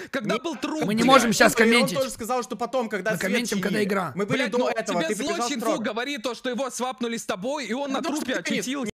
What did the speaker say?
когда был труп. Мы не можем сейчас И он комментить. тоже сказал, что потом, когда Мы свет комментим, когда чинили. игра. Мы были Блядь, до ну этого, тебе ты побежал злость в инфу строго. говорит то, что его свапнули с тобой, и он на Потому что трупе ты, конечно, очутился.